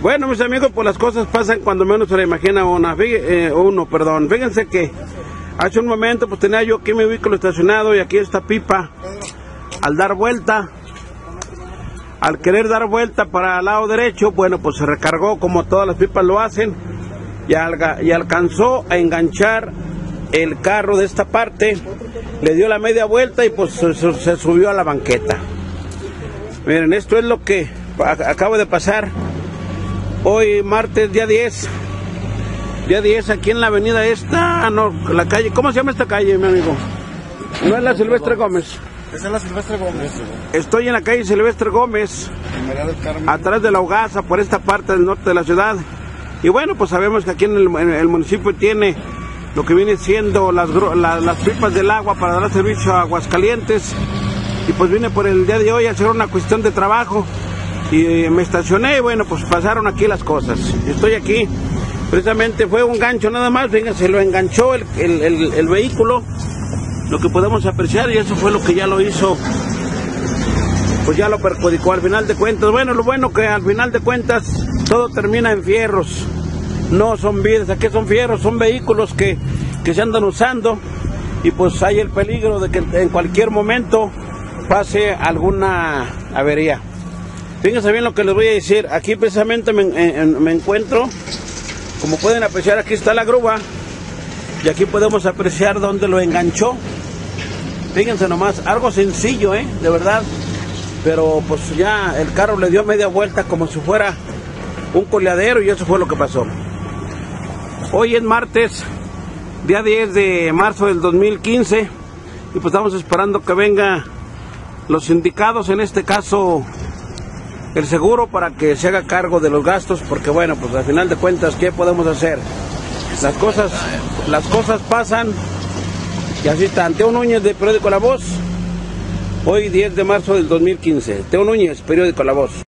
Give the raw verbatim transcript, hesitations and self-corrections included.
Bueno, mis amigos, pues las cosas pasan cuando menos se la imagina una, eh, uno, perdón. Fíjense que hace un momento pues tenía yo aquí mi vehículo estacionado y aquí esta pipa, al dar vuelta, al querer dar vuelta para el lado derecho, bueno, pues se recargó como todas las pipas lo hacen y, al, y alcanzó a enganchar el carro de esta parte, le dio la media vuelta y pues se, se subió a la banqueta. Miren, esto es lo que acaba de pasar hoy martes, día diez, día diez, aquí en la avenida esta, no, la calle, ¿cómo se llama esta calle, mi amigo? No es la Silvestre Gómez. Esa es la Silvestre Gómez. Estoy en la calle Silvestre Gómez, atrás de la Hogaza, por esta parte del norte de la ciudad. Y bueno, pues sabemos que aquí en el, en el municipio tiene lo que viene siendo las, las, las pipas del agua para dar servicio a Aguascalientes. Y pues vine por el día de hoy a hacer una cuestión de trabajo. Y me estacioné y bueno, pues pasaron aquí las cosas. Estoy aquí, precisamente fue un gancho nada más, fíjense, lo enganchó el, el, el, el vehículo, lo que podemos apreciar, y eso fue lo que ya lo hizo, pues ya lo perjudicó al final de cuentas. Bueno, lo bueno que al final de cuentas todo termina en fierros, no son vidas, aquí son fierros, son vehículos que, que se andan usando y pues hay el peligro de que en cualquier momento pase alguna avería. Fíjense bien lo que les voy a decir. Aquí precisamente me, en, me encuentro, como pueden apreciar, aquí está la grúa y aquí podemos apreciar dónde lo enganchó. Fíjense nomás, algo sencillo, ¿eh? De verdad, pero pues ya el carro le dio media vuelta como si fuera un coleadero y eso fue lo que pasó. Hoy es martes, día diez de marzo del dos mil quince, y pues estamos esperando que vengan los sindicados, en este caso el seguro, para que se haga cargo de los gastos, porque bueno, pues al final de cuentas, ¿qué podemos hacer? Las cosas, las cosas pasan y así está. Teo Núñez, de Periódico La Voz, hoy diez de marzo del dos mil quince. Teo Núñez, Periódico La Voz.